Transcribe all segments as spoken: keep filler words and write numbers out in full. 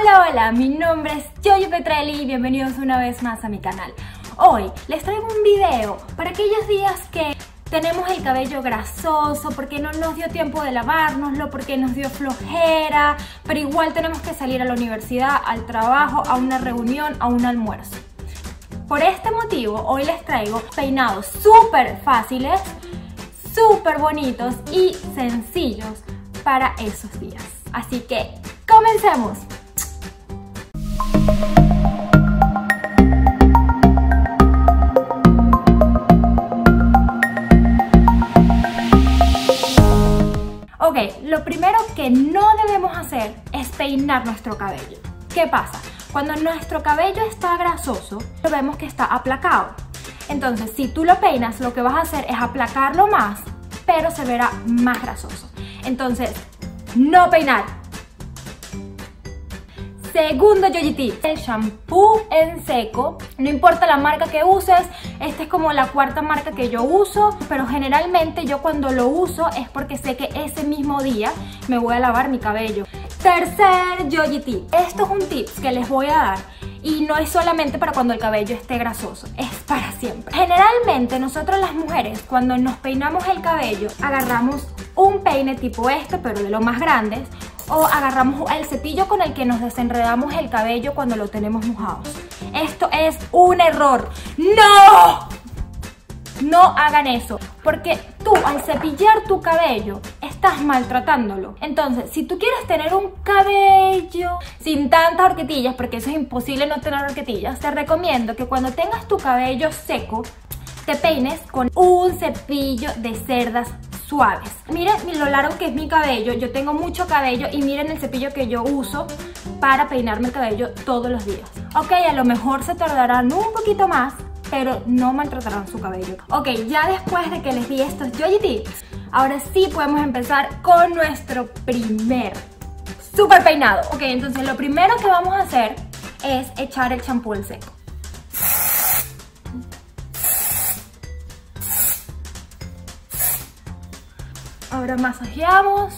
Hola, hola, mi nombre es Yoyo Petrelli y bienvenidos una vez más a mi canal. Hoy les traigo un video para aquellos días que tenemos el cabello grasoso, porque no nos dio tiempo de lavárnoslo, porque nos dio flojera, pero igual tenemos que salir a la universidad, al trabajo, a una reunión, a un almuerzo. Por este motivo, hoy les traigo peinados súper fáciles, súper bonitos y sencillos para esos días. Así que, ¡comencemos! Ok, lo primero que no debemos hacer es peinar nuestro cabello. ¿Qué pasa? Cuando nuestro cabello está grasoso, vemos que está aplacado. Entonces, si tú lo peinas, lo que vas a hacer es aplacarlo más, pero se verá más grasoso. Entonces, no peinar. Segundo Yoyi tip, el shampoo en seco. No importa la marca que uses, esta es como la cuarta marca que yo uso, pero generalmente yo cuando lo uso es porque sé que ese mismo día me voy a lavar mi cabello. Tercer Yoyi tip, esto es un tip que les voy a dar y no es solamente para cuando el cabello esté grasoso, es para siempre. Generalmente nosotros las mujeres cuando nos peinamos el cabello agarramos un peine tipo este, pero de los más grandes, o agarramos el cepillo con el que nos desenredamos el cabello cuando lo tenemos mojado. Esto es un error. ¡No! No hagan eso, porque tú al cepillar tu cabello estás maltratándolo. Entonces, si tú quieres tener un cabello sin tantas horquetillas, porque eso es imposible no tener horquetillas, te recomiendo que cuando tengas tu cabello seco, te peines con un cepillo de cerdas suaves. Miren lo largo que es mi cabello, yo tengo mucho cabello y miren el cepillo que yo uso para peinarme el cabello todos los días. Ok, a lo mejor se tardarán un poquito más, pero no maltratarán su cabello. Ok, ya después de que les di estos Yoyi tips, ahora sí podemos empezar con nuestro primer super peinado. Ok, entonces lo primero que vamos a hacer es echar el champú en seco. Ahora masajeamos.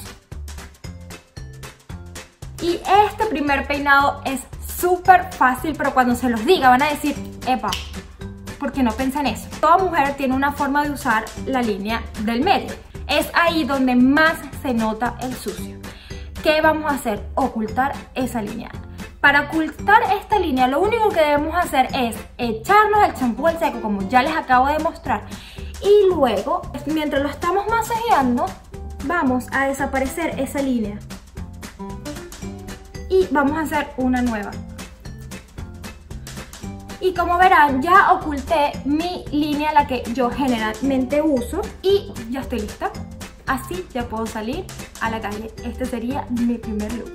Y este primer peinado es súper fácil, pero cuando se los diga van a decir, epa, ¿por qué no piensan eso? Toda mujer tiene una forma de usar la línea del medio. Es ahí donde más se nota el sucio. ¿Qué vamos a hacer? Ocultar esa línea. Para ocultar esta línea, lo único que debemos hacer es echarnos el champú al seco, como ya les acabo de mostrar. Y luego, mientras lo estamos masajeando, vamos a desaparecer esa línea. Y vamos a hacer una nueva. Y como verán, ya oculté mi línea, la que yo generalmente uso. Y ya estoy lista. Así ya puedo salir a la calle. Este sería mi primer look.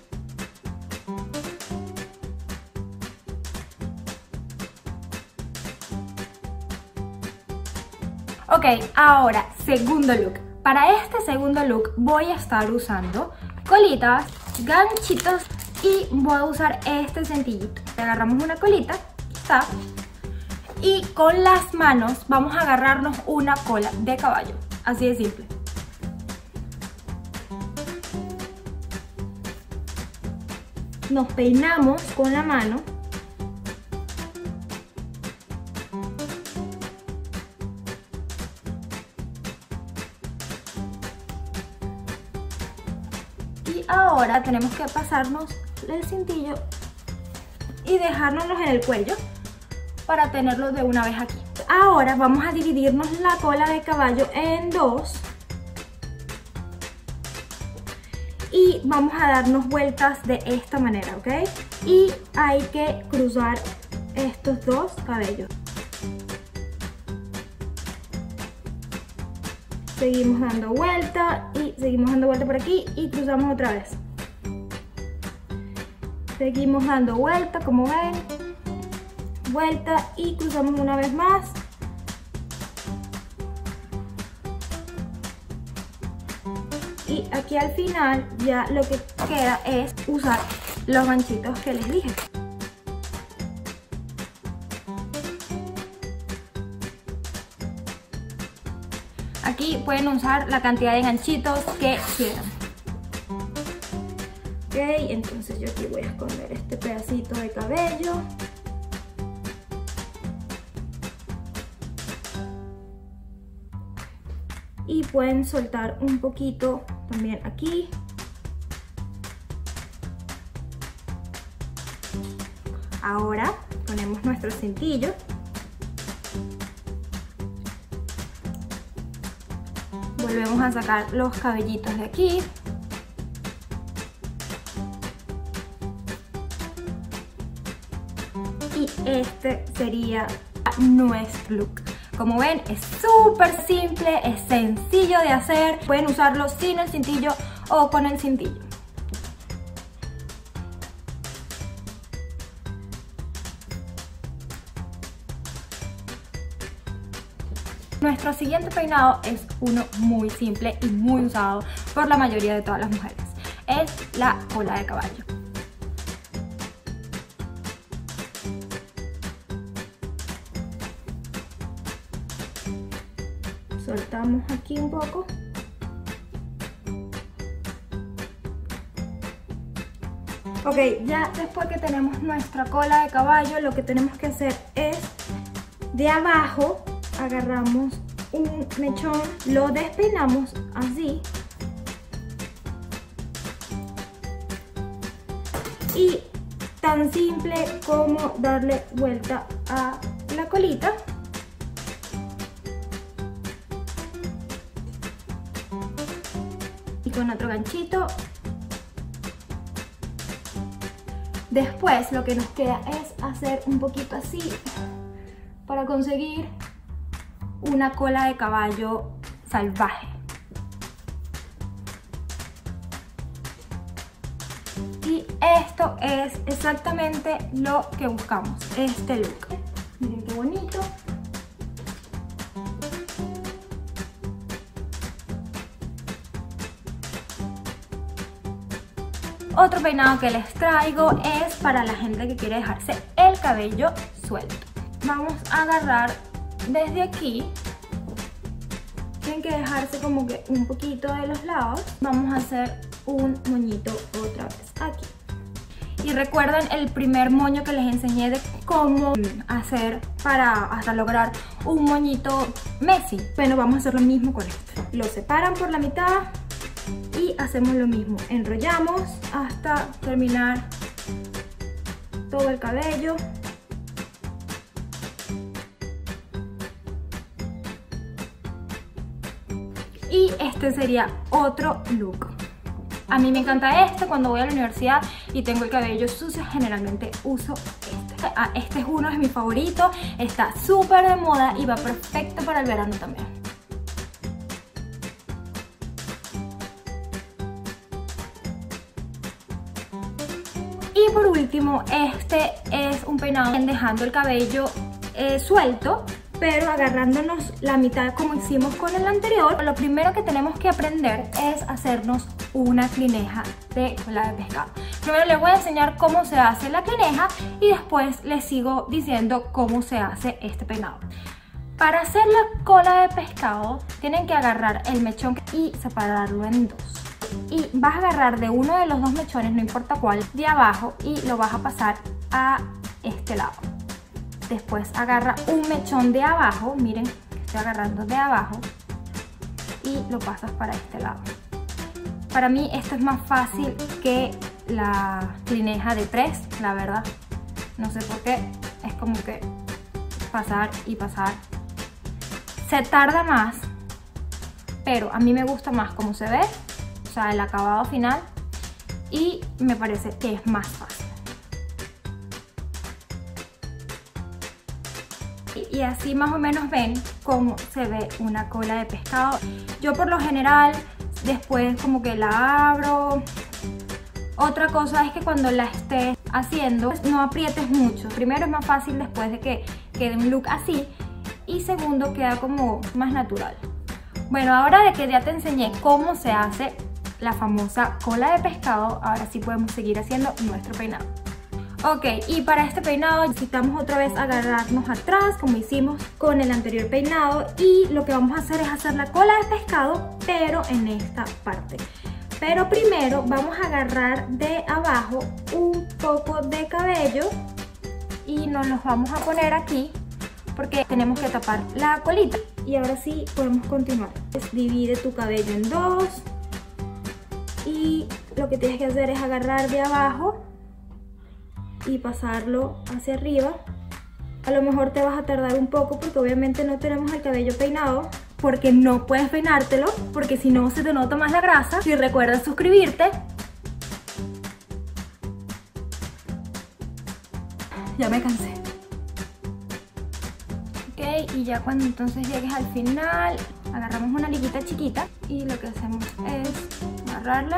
Ok, ahora, segundo look. Para este segundo look voy a estar usando colitas, ganchitos y voy a usar este cintillito. Agarramos una colita, está, y con las manos vamos a agarrarnos una cola de caballo. Así de simple. Nos peinamos con la mano. Y ahora tenemos que pasarnos el cintillo y dejárnoslos en el cuello para tenerlo de una vez aquí. Ahora vamos a dividirnos la cola de caballo en dos y vamos a darnos vueltas de esta manera, ¿ok? Y hay que cruzar estos dos cabellos. Seguimos dando vuelta y seguimos dando vuelta por aquí y cruzamos otra vez. Seguimos dando vuelta, como ven. Vuelta y cruzamos una vez más. Y aquí al final ya lo que queda es usar los ganchitos que les dije. Aquí pueden usar la cantidad de ganchitos que quieran. Ok, entonces yo aquí voy a esconder este pedacito de cabello. Y pueden soltar un poquito también aquí. Ahora ponemos nuestro cintillo. Volvemos a sacar los cabellitos de aquí. Y este sería nuestro look. Como ven, es súper simple, es sencillo de hacer. Pueden usarlo sin el cintillo o con el cintillo. Nuestro siguiente peinado es uno muy simple y muy usado por la mayoría de todas las mujeres. Es la cola de caballo. Soltamos aquí un poco. Ok, ya después que tenemos nuestra cola de caballo, lo que tenemos que hacer es de abajo agarramos un mechón, lo despeinamos así y tan simple como darle vuelta a la colita. Y con otro ganchito. Después lo que nos queda es hacer un poquito así para conseguir una cola de caballo salvaje. Y esto es exactamente lo que buscamos, este look. Miren qué bonito. Otro peinado que les traigo es para la gente que quiere dejarse el cabello suelto. Vamos a agarrar desde aquí, tienen que dejarse como que un poquito de los lados. Vamos a hacer un moñito otra vez aquí. Y recuerden el primer moño que les enseñé de cómo hacer para hasta lograr un moñito messy. Bueno, vamos a hacer lo mismo con este. Lo separan por la mitad y hacemos lo mismo. Enrollamos hasta terminar todo el cabello. Y este sería otro look. A mí me encanta este cuando voy a la universidad y tengo el cabello sucio, generalmente uso este. Ah, este es uno de mis favoritos, está súper de moda y va perfecto para el verano también. Y por último, este es un peinado dejando el cabello eh, suelto, pero agarrándonos la mitad como hicimos con el anterior. Lo primero que tenemos que aprender es hacernos una clineja de cola de pescado. Primero les voy a enseñar cómo se hace la clineja y después les sigo diciendo cómo se hace este peinado. Para hacer la cola de pescado tienen que agarrar el mechón y separarlo en dos. Y vas a agarrar de uno de los dos mechones, no importa cuál, de abajo y lo vas a pasar a este lado. Después agarra un mechón de abajo, miren, estoy agarrando de abajo y lo pasas para este lado. Para mí esto es más fácil que la clineja de tres, la verdad. No sé por qué, es como que pasar y pasar. Se tarda más, pero a mí me gusta más como se ve, o sea, el acabado final, y me parece que es más fácil. Y así más o menos ven cómo se ve una cola de pescado. Yo por lo general después como que la abro. Otra cosa es que cuando la estés haciendo no aprietes mucho. Primero es más fácil después de que quede un look así. Y segundo queda como más natural. Bueno, ahora de que ya te enseñé cómo se hace la famosa cola de pescado, ahora sí podemos seguir haciendo nuestro peinado. Ok, y para este peinado necesitamos otra vez agarrarnos atrás como hicimos con el anterior peinado, y lo que vamos a hacer es hacer la cola de pescado pero en esta parte. Pero primero vamos a agarrar de abajo un poco de cabello y nos los vamos a poner aquí porque tenemos que tapar la colita. Y ahora sí podemos continuar. Divide tu cabello en dos y lo que tienes que hacer es agarrar de abajo y pasarlo hacia arriba. A lo mejor te vas a tardar un poco porque obviamente no tenemos el cabello peinado, porque no puedes peinártelo, porque si no se te nota más la grasa. Y recuerda suscribirte. Ya me cansé. Ok, y ya cuando entonces llegues al final, agarramos una liguita chiquita y lo que hacemos es agarrarla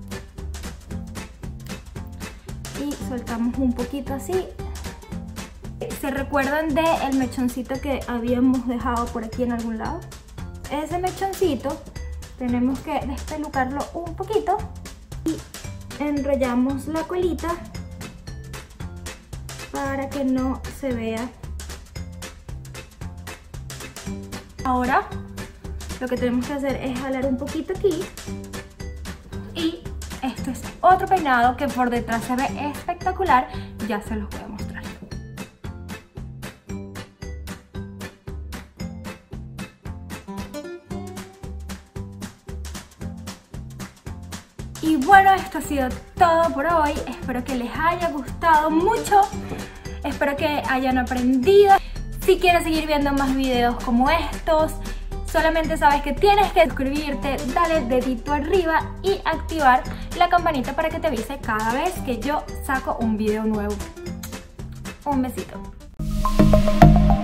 y soltamos un poquito así. ¿Se recuerdan del mechoncito que habíamos dejado por aquí en algún lado? Ese mechoncito tenemos que despelucarlo un poquito y enrollamos la colita para que no se vea. Ahora lo que tenemos que hacer es jalar un poquito aquí y esto es otro peinado que por detrás se ve espectacular. Ya se los voy a mostrar. Y bueno, esto ha sido todo por hoy. Espero que les haya gustado mucho. Espero que hayan aprendido. Si quieres seguir viendo más videos como estos, solamente sabes que tienes que suscribirte, darle dedito arriba y activar la campanita para que te avise cada vez que yo saco un video nuevo. Un besito.